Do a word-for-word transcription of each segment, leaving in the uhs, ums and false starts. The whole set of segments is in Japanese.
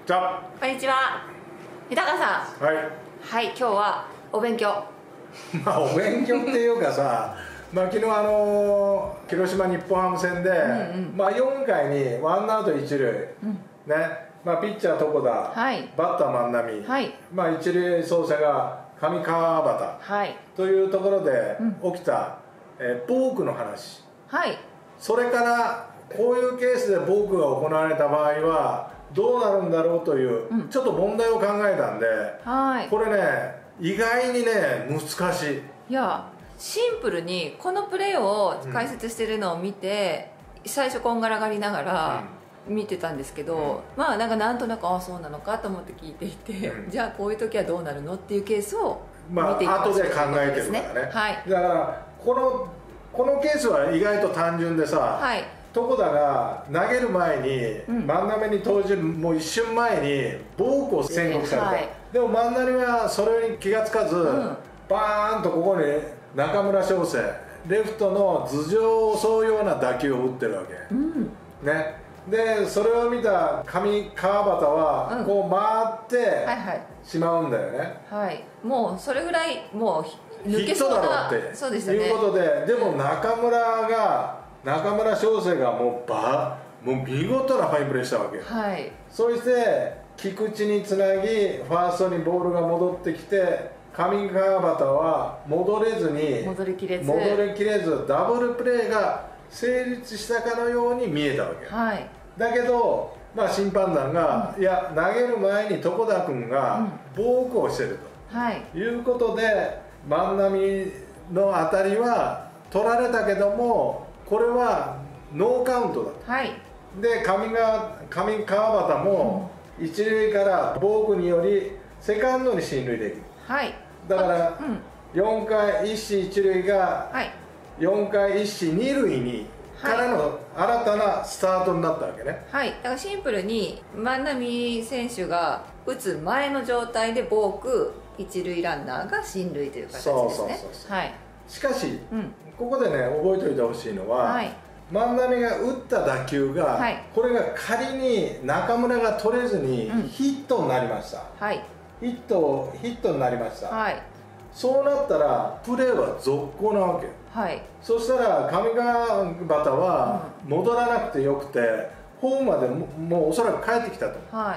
じゃこんにちは、豊さん。 はい。 はい、今日はお勉強。 まあお勉強っていうかさ、まあ昨日あのー、広島日本ハム戦で、うんうん、まあよんかいにワンアウト一塁、うん、ね、まあピッチャー床田、はい、バッター万波、はい、まあ一塁走者が上川端、はい、というところで起きた、うん、えー、ボークの話。はい。それからこういうケースでボークが行われた場合はどうなるんだろうという、うん、ちょっと問題を考えたんで、はい、これね意外にね難しい。 いやシンプルにこのプレーを解説してるのを見て、うん、最初こんがらがりながら見てたんですけど、うん、まあなんかなんとなくああそうなのかと思って聞いていて、うん、じゃあこういう時はどうなるのっていうケースを見ていきましょう。まあ後で考えてるからね、はい、 だからこのこのケースは意外と単純でさ、はい、床田が投げる前に、うん、万波に投じるもう一瞬前にボークを宣告された、はい、でも万波はそれに気がつかず、うん、バーンとここに中村翔成レフトの頭上を襲うような打球を打ってるわけ、うん、ね、でそれを見た上川端はこう回ってしまうんだよね、 はいはい、もうそれぐらいもうヒットだろうってそうでした、ね、いうことで、でも中村が中村翔成がもうばもう見事なファインプレーしたわけ、はい、そして菊池につなぎファーストにボールが戻ってきて上川端は戻れずに戻りきれず戻りきれずダブルプレーが成立したかのように見えたわけ、はい、だけど、まあ、審判団が、うん、いや投げる前に床田君がボークをしてると、はい、いうことで万波の当たりは取られたけどもこれはノーカウントだと、はい、で上川上川端も一塁からボークによりセカンドに進塁できる、はい、だから、うん、よんかい一死一塁がよんかい一死二塁にからの新たなスタートになったわけね、 はい、だからシンプルに万波選手が打つ前の状態でボーク一塁ランナーが進塁という形ですね。そうそうそうそう、はい、 しかし、うん、ここでね覚えておいてほしいのは、はい、万波が打った打球が、はい、これが仮に中村が取れずにヒットになりました、うん、はい、ヒットヒットになりました、はい、そうなったらプレーは続行なわけ、はい、そしたら上川端は戻らなくてよくてホームまで も, もうおそらく帰ってきたと、はい、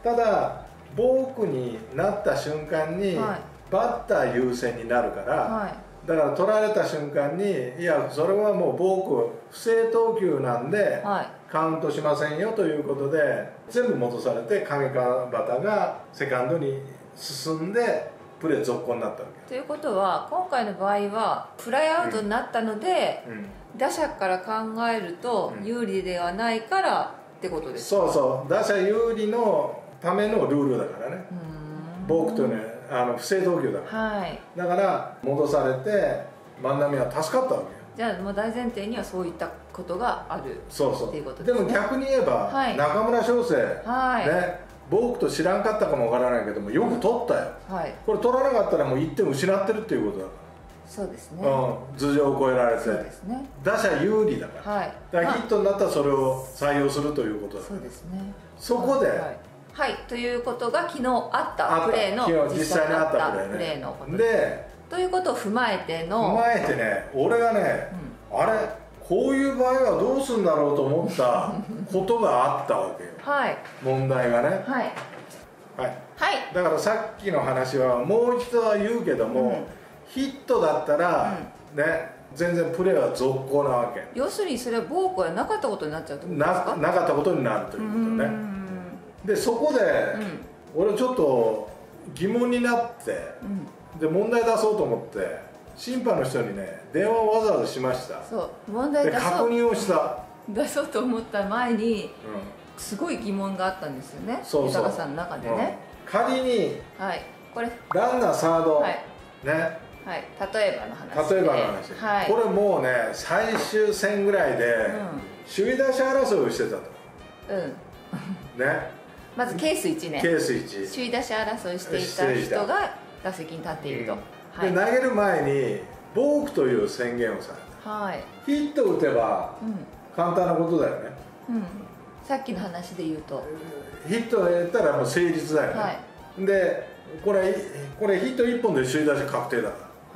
ただボークになった瞬間に、はい、バッター優先になるから、はい、だから取られた瞬間にいやそれはもうボーク不正投球なんで、はい、カウントしませんよということで全部戻されて上川端がセカンドに進んでプレー続行になったわけ。 ということは今回の場合はフライアウトになったので、うんうん、打者から考えると有利ではないからってことですか？ そうそう打者有利のためのルールだからね、ボークというのはあの不正投球だから、はい、だから戻されて万波は助かったわけよ。 じゃあもう大前提にはそういったことがあるそうそうっていうことですね。 でも逆に言えば、はい、中村翔成、はい、ね、ボークと知らんかったかもわからないけどもよく取ったよ、はい、これ取らなかったらもういってん失ってるっていうことだから。 そうですね、 うん、頭上を越えられて、 そうですね、 打者有利だから、はい、だからヒットになったらそれを採用するということだから、 そうですね、 そこで、はいはい、ということが昨日あったプレーの実際にあったプレーのことで、 ということを踏まえての踏まえてね俺がね、うん、あれこういう場合はどうするんだろうと思ったことがあったわけよ、はい、問題がね、はい、はいはい、だからさっきの話はもう一度は言うけども、うん、ヒットだったら、うん、ね全然プレーは続行なわけ。 要するにそれはボークはなかったことになっちゃうってことですか？ な, なかったことになるということね。でそこで、うん、俺ちょっと疑問になって、うん、で問題出そうと思って審判の人にね電話をわざわざしました。 そう問題出そうで確認をした出そうと思った前に、うん、すごい疑問があったんですよね、豊さんの中でね、 うん、仮に、はい、これランナーサード、はい、ね、 はい、例えばの話で例えばの話、はい、これもうね最終戦ぐらいで、うん、首位打者争いをしてたと、うんね、 まずケースいちね、 ケースいち首位打者争いしていた人が打席に立っていると、うんはい、 で投げる前にボークという宣言をされた、はい、ヒット打てば、うん、簡単なことだよね、 うん、 さっきの話で言うとヒットをやったらもう成立だよね、はい、でこれこれヒットいっぽんで首位打者確定だから、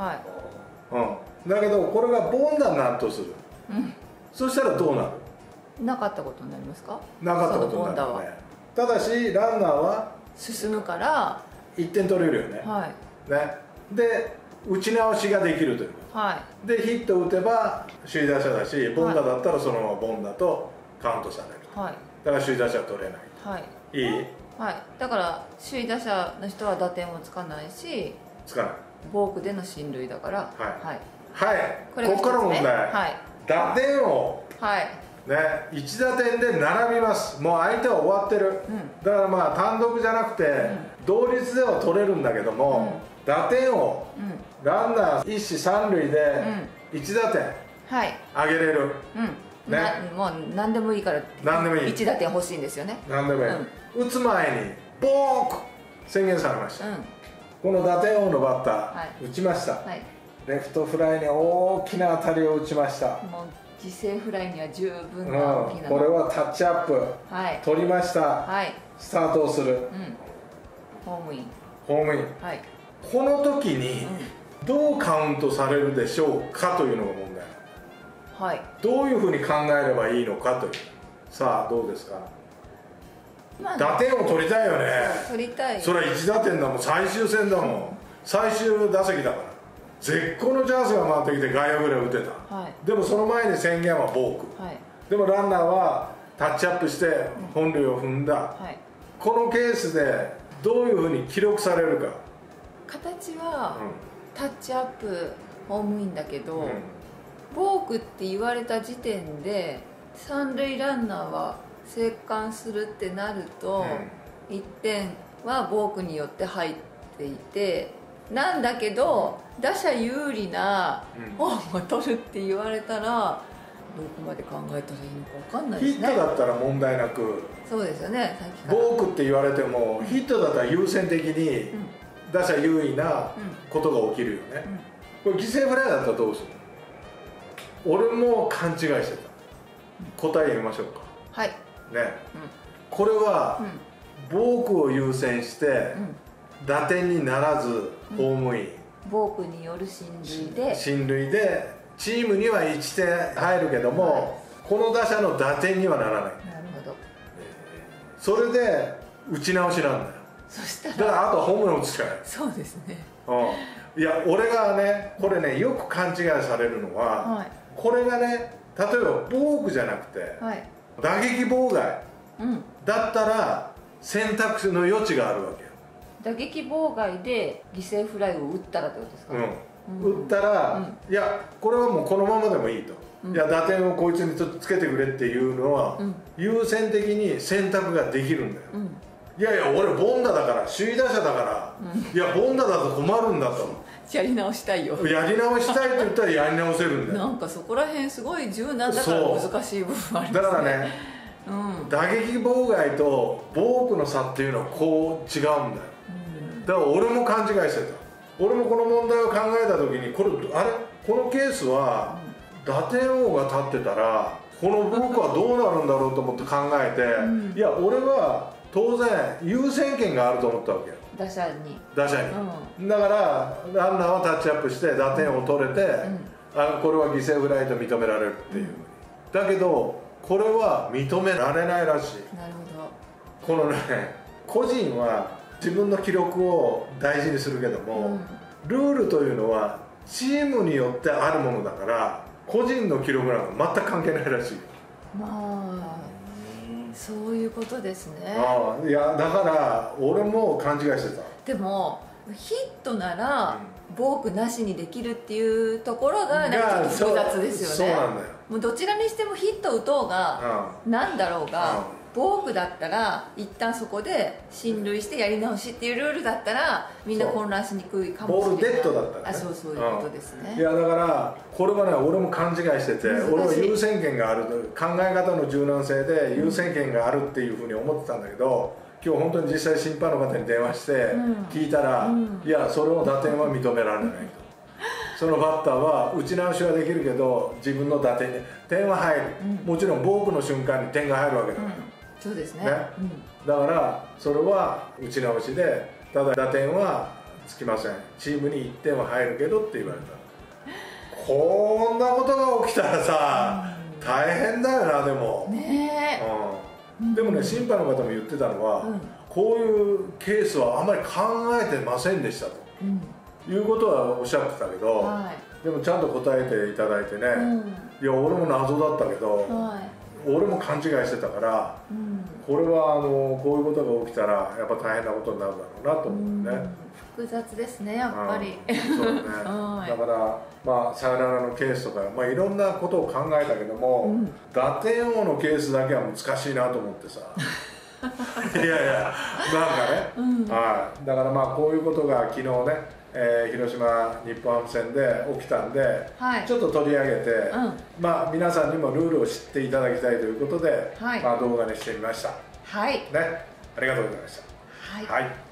はい、うん、だけどこれが凡打になるとする、うん、そしたらどうなる？ なかったことになりますか？ なかったことになるね。ただしランナーは進むからいってん取れるよね、はい、ね、で打ち直しができるということ、はい、でヒットを打てば首位打者だし、凡打だったらそのまま凡打とカウントされる、はい、だから首位打者は取れない、はい、いい？ はい、だから首位打者の人は打点もつかないし、 つかない、 ボークでの進塁だから、 はいはい、はい、これここから問題、はい、打点を、はいね、いち打点で並びます。もう相手は終わってる、うん、だからまあ単独じゃなくて、うん、同率では取れるんだけども、うん、打点を、うん、ランナー一死三塁でいち打点上げれる、 うん、ね、もう何でもいいから何でもいいいち打点欲しいんですよね。 何でもいい、うん、打つ前にボーク宣言されました、うん、この打点王のバッター、はい、打ちました、はい、レフトフライに大きな当たりを打ちました。もう犠牲フライには十分な大きな、 うん、これはタッチアップ、はい、取りました、はい、スタートをする、うん、 ホームインホームイン、はい、この時にどうカウントされるでしょうかというのが問題、はい、どういうふうに考えればいいのかという。さあどうですか、まあ、打点を取りたいよね。 取りたい。 それはいち打点だもん、最終戦だもん、最終打席だから絶好のチャンスが回ってきて外野ぐらい打てた、はい、でもその前に宣言はボーク、はい、でもランナーはタッチアップして本塁を踏んだ、はい、このケースでどういうふうに記録されるか。 形は、うん、タッチアップホームインだけど、うん、ボークって言われた時点で三塁ランナーは生還するってなると、うん、いってんはボークによって入っていて、なんだけど打者有利なホームを取るって言われたら、どこまで考えたらいいのか分かんないですね。 ヒットだったら問題なく、 そうですよね、さっきからボークって言われても、うん、ヒットだったら優先的に打者優位なことが起きるよね、うん、これ犠牲フライだったらどうする？俺も勘違いしてた、うん、答え言いましょうか。はいね、うん、これは、うん、ボークを優先して、うん打点にならずホームイン、 うん、ボークによる進塁で進塁でチームにはいちてん入るけども、はい、この打者の打点にはならない。なるほど、えー、それで打ち直しなんだよ。そしたらだからあとホームラン打つしかない。 そうですね、 うん、いや俺がねこれねよく勘違いされるのは、はい、これがね例えばボークじゃなくて、はい、打撃妨害、うん、だったら選択肢の余地があるわけよ。 打撃妨害で犠牲フライを打ったらってことですか？ うん、打ったら、うん、いやこれはもうこのままでもいいと、うん、いや打点をこいつにちょっとつけてくれっていうのは、うん、優先的に選択ができるんだよ、うん、いやいや俺凡打だから首位打者だから、うん、いや凡打だと困るんだとやり直したいよやり直したいって言ったらやり直せるんだよなんかそこら辺すごい柔軟だから難しい部分ありますね。 だからね、うん、打撃妨害とボークの差っていうのはこう違うんだよ。だから俺も勘違いしてた。俺もこの問題を考えた時にこれあれこのケースは打点王が立ってたらこのボークはどうなるんだろうと思って考えて、うん、いや俺は当然優先権があると思ったわけよ。 打者に打者に、うん、だからランナーはタッチアップして打点を取れて、うん、あこれは犠牲フライと認められるっていう、うん、だけどこれは認められないらしい。なるほど。このね個人は自分の記録を大事にするけども、うん、ルールというのはチームによってあるものだから個人の記録なんか全く関係ないらしい。 まあそういうことですね。 ああいやだから俺も勘違いしてた。 でもヒットなら、うん、ボークなしにできるっていうところがなんかちょっと複雑ですよね。そうなんだよ。もうどちらにしてもヒット打とうがなんだろうが、ボークだったら一旦そこで進塁してやり直しっていうルールだったらみんな混乱しにくいかもしれない。 ボールデッドだったらね。 あそうそういうことですね、 うん、いやだからこれはね俺も勘違いしてて、俺は優先権がある考え方の柔軟性で優先権があるっていうふうに思ってたんだけど、今日本当に実際審判の方に電話して聞いたら、うん、いやそれを打点は認められないとそのバッターは打ち直しはできるけど自分の打点に点は入る、うん、もちろんボークの瞬間に点が入るわけだから、うん、 そうですね、 ね、うん、だからそれは打ち直しで、ただ打点はつきません、チームにいってんは入るけどって言われた。こんなことが起きたらさ、うん、大変だよな。でもねえ、うん、でもね、審判の方も言ってたのは、うん、こういうケースはあまり考えてませんでしたと、うん、いうことはおっしゃってたけど、はい、でもちゃんと答えていただいてね、うん、いや俺も謎だったけど、はい、俺も勘違いしてたから、うん、これはあのこういうことが起きたらやっぱ大変なことになるだろうなと思うね、うん、 複雑ですねやっぱり、 うん、そうねはい、だからまあサヨナラのケースとか、まあ、いろんなことを考えたけども、うん、打点王のケースだけは難しいなと思ってさいやいやなんかね、うん、はい、だからまあこういうことが昨日ね、えー、広島日本ハム戦で起きたんで、はい、ちょっと取り上げて、うん、まあ皆さんにもルールを知っていただきたいということで、はい、まあ動画にしてみました。はい、ね、ありがとうございました。はい、はい。